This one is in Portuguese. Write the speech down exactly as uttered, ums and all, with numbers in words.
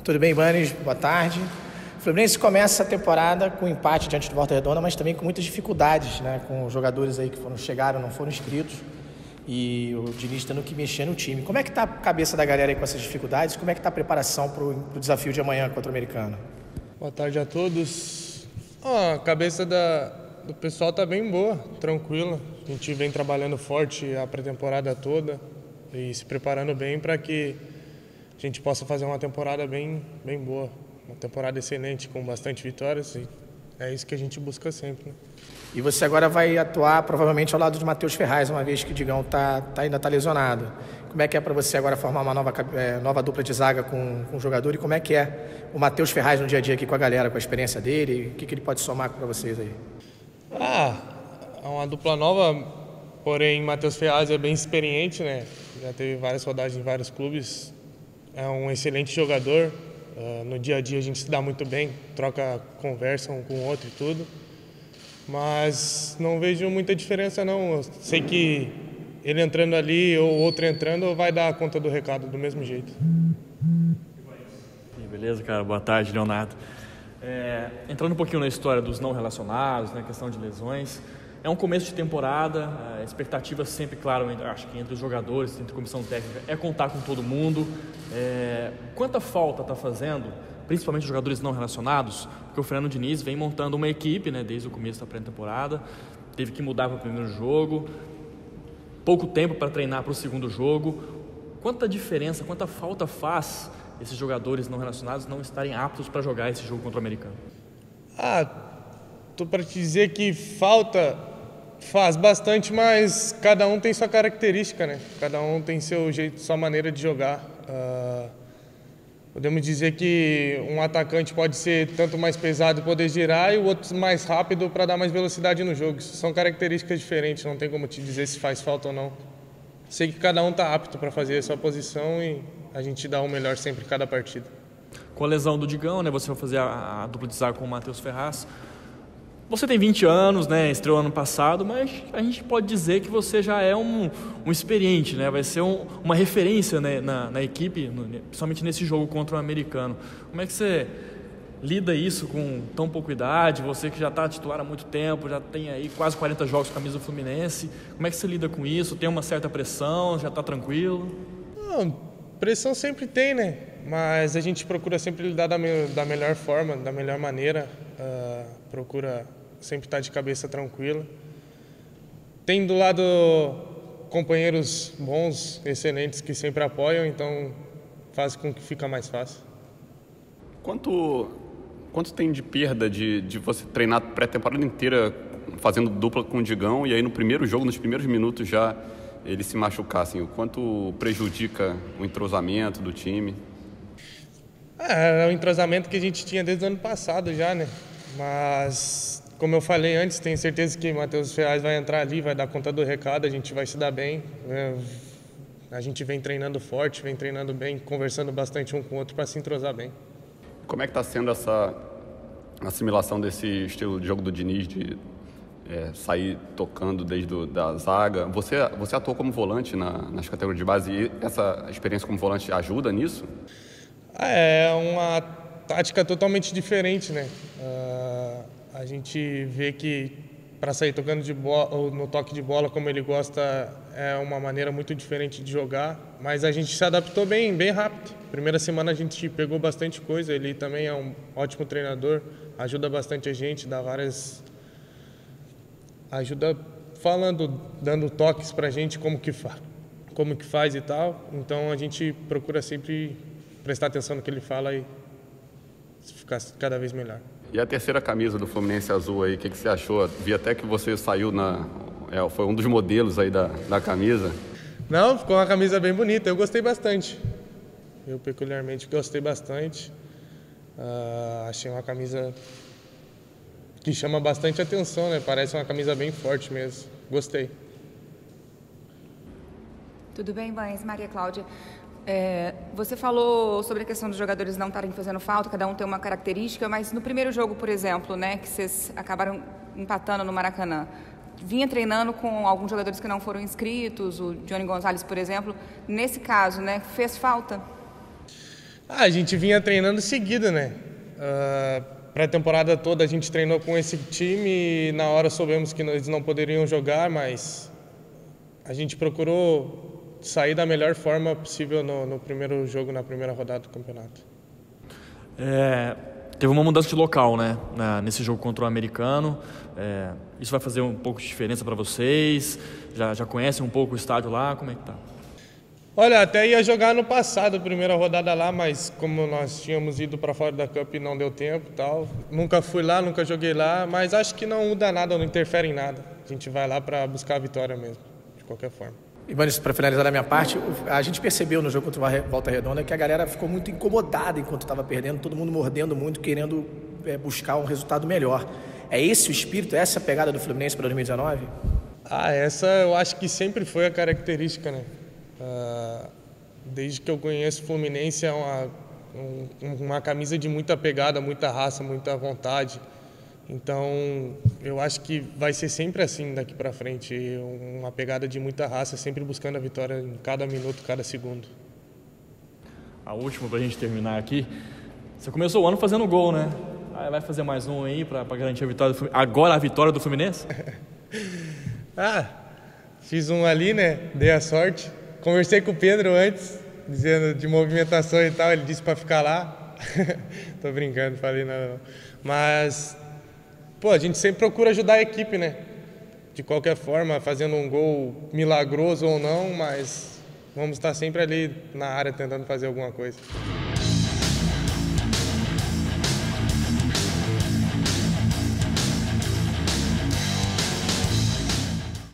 Tudo bem, Banes? Boa tarde. O Fluminense começa a temporada com um empate diante do Volta Redonda, mas também com muitas dificuldades, né? Com jogadores aí que foram, chegaram, não foram inscritos, e o Diniz tendo que mexer no time. Como é que está a cabeça da galera aí com essas dificuldades? Como é que está a preparação para o desafio de amanhã contra o Americano? Boa tarde a todos. Oh, a cabeça da, do pessoal está bem boa, tranquila. A gente vem trabalhando forte a pré-temporada toda e se preparando bem para que a gente possa fazer uma temporada bem, bem boa. Uma temporada excelente, com bastante vitórias, e é isso que a gente busca sempre, né? E você agora vai atuar provavelmente ao lado de Matheus Ferraz, uma vez que o Digão tá, tá, ainda está lesionado. Como é que é para você agora formar uma nova, é, nova dupla de zaga com, com o jogador? E como é que é o Matheus Ferraz no dia a dia aqui com a galera, com a experiência dele? O que, que ele pode somar para vocês aí? Ah, é uma dupla nova, porém Matheus Ferraz é bem experiente, né? Já teve várias rodadas em vários clubes. É um excelente jogador. Uh, no dia a dia a gente se dá muito bem, troca conversa um com o outro e tudo. Mas não vejo muita diferença não. Eu sei que ele entrando ali ou outro entrando vai dar conta do recado do mesmo jeito. Beleza, cara? Boa tarde, Leonardo. É, entrando um pouquinho na história dos não relacionados, né, questão de lesões. É um começo de temporada, a expectativa sempre, claro, acho que entre os jogadores, entre a comissão técnica, é contar com todo mundo. É, quanta falta está fazendo, principalmente os jogadores não relacionados, porque o Fernando Diniz vem montando uma equipe, né, desde o começo da pré-temporada, teve que mudar para o primeiro jogo, pouco tempo para treinar para o segundo jogo. Quanta diferença, quanta falta faz esses jogadores não relacionados não estarem aptos para jogar esse jogo contra o Americano? Ah, tô para te dizer que falta faz bastante, mas cada um tem sua característica, né? Cada um tem seu jeito, sua maneira de jogar. Uh, podemos dizer que um atacante pode ser tanto mais pesado e poder girar, e o outro mais rápido para dar mais velocidade no jogo. Isso são características diferentes, não tem como te dizer se faz falta ou não. Sei que cada um está apto para fazer a sua posição e a gente dá o melhor sempre em cada partida. Com a lesão do Digão, né, você vai fazer a, a dupla de zaga com o Matheus Ferraz. Você tem vinte anos, né, estreou ano passado, mas a gente pode dizer que você já é um, um experiente, né, vai ser um, uma referência, né, na, na equipe, no, principalmente nesse jogo contra o Americano. Como é que você lida isso com tão pouca idade? Você que já está titular há muito tempo, já tem aí quase quarenta jogos com a camisa do Fluminense. Como é que você lida com isso? Tem uma certa pressão? Já está tranquilo? Não, pressão sempre tem, né? Mas a gente procura sempre lidar da, me, da melhor forma, da melhor maneira. Uh, procura sempre estar de cabeça tranquila. Tem do lado companheiros bons, excelentes, que sempre apoiam, então faz com que fica mais fácil. Quanto, quanto tem de perda de, de você treinar pré-temporada inteira fazendo dupla com o Digão e aí no primeiro jogo, nos primeiros minutos já ele se machucar? Assim, o quanto prejudica o entrosamento do time? É, é o entrosamento que a gente tinha desde o ano passado já, né? Mas, como eu falei antes, tenho certeza que o Matheus Ferraz vai entrar ali, vai dar conta do recado, a gente vai se dar bem. É, a gente vem treinando forte, vem treinando bem, conversando bastante um com o outro para se entrosar bem. Como é que está sendo essa assimilação desse estilo de jogo do Diniz, de é, sair tocando desde a da zaga? Você, você atuou como volante na, nas categorias de base e essa experiência como volante ajuda nisso? É uma tática totalmente diferente, né? Uh, a gente vê que para sair tocando de bola, ou no toque de bola como ele gosta, é uma maneira muito diferente de jogar, mas a gente se adaptou bem, bem rápido. Primeira semana a gente pegou bastante coisa, ele também é um ótimo treinador, ajuda bastante a gente, dá várias... ajuda falando, dando toques pra gente como que, fa... como que faz e tal, então a gente procura sempre prestar atenção no que ele fala e ficar cada vez melhor. E a terceira camisa do Fluminense azul aí, o que, que você achou? Vi até que você saiu na... É, foi um dos modelos aí da, da camisa. Não, ficou uma camisa bem bonita, eu gostei bastante. Eu peculiarmente gostei bastante. Uh, achei uma camisa que chama bastante atenção, né? Parece uma camisa bem forte mesmo. Gostei. Tudo bem, Banes? Maria Cláudia. É, você falou sobre a questão dos jogadores não estarem fazendo falta, cada um tem uma característica, mas no primeiro jogo, por exemplo, né, que vocês acabaram empatando no Maracanã, vinha treinando com alguns jogadores que não foram inscritos, o Johnny Gonzalez, por exemplo. Nesse caso, né, fez falta? Ah, a gente vinha treinando seguido, né? Uh, pré-temporada toda a gente treinou com esse time e na hora soubemos que eles não poderiam jogar, mas a gente procurou sair da melhor forma possível no, no primeiro jogo, na primeira rodada do campeonato. É, teve uma mudança de local, né? Nesse jogo contra o americano. É, isso vai fazer um pouco de diferença para vocês? Já, já conhecem um pouco o estádio lá? Como é que tá? Olha, até ia jogar no passado, a primeira rodada lá, mas como nós tínhamos ido para fora da Cup, não deu tempo e tal. Nunca fui lá, nunca joguei lá, mas acho que não muda nada, não interfere em nada. A gente vai lá para buscar a vitória mesmo, de qualquer forma. Ivanes, para finalizar da minha parte, a gente percebeu no jogo contra o Volta Redonda que a galera ficou muito incomodada enquanto estava perdendo, todo mundo mordendo muito, querendo é, buscar um resultado melhor. É esse o espírito, essa a pegada do Fluminense para dois mil e dezenove? Ah, essa eu acho que sempre foi a característica, né? Uh, desde que eu conheço o Fluminense, é uma, um, uma camisa de muita pegada, muita raça, muita vontade. Então, eu acho que vai ser sempre assim daqui para frente, uma pegada de muita raça, sempre buscando a vitória em cada minuto, cada segundo. A última para a gente terminar aqui, você começou o ano fazendo gol, né? Ah, vai fazer mais um aí para garantir a vitória do Fluminense. Agora a vitória do Fluminense? Ah, fiz um ali, né? Dei a sorte. Conversei com o Pedro antes, dizendo de movimentação e tal, ele disse para ficar lá. Tô brincando, falei nada não. Mas, pô, a gente sempre procura ajudar a equipe, né? De qualquer forma, fazendo um gol milagroso ou não, mas vamos estar sempre ali na área tentando fazer alguma coisa.